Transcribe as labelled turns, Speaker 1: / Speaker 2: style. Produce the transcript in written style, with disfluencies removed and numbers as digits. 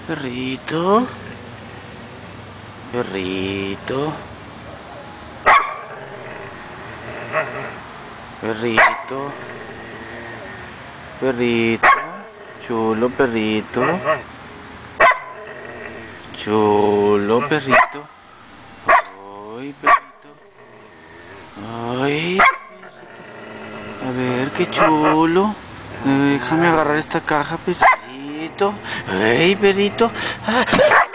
Speaker 1: Perrito. Perrito. Perrito. Perrito. Chulo perrito. Chulo perrito. Ay, perrito. Ay, perrito. A ver, qué chulo. Déjame agarrar esta caja, perrito. Ay, perrito. Ah.